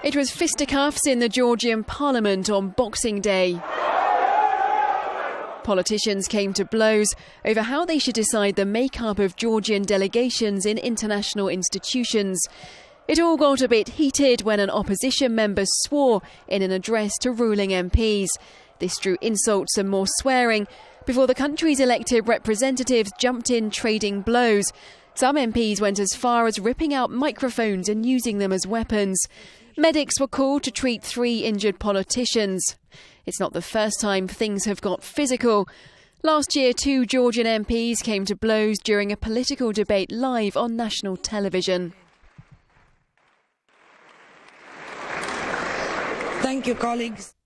It was fisticuffs in the Georgian parliament on Boxing Day. Politicians came to blows over how they should decide the makeup of Georgian delegations in international institutions. It all got a bit heated when an opposition member swore in an address to ruling MPs. This drew insults and more swearing before the country's elected representatives jumped in trading blows. Some MPs went as far as ripping out microphones and using them as weapons. Medics were called to treat 3 injured politicians. It's not the first time things have got physical. Last year, 2 Georgian MPs came to blows during a political debate live on national television. Thank you, colleagues.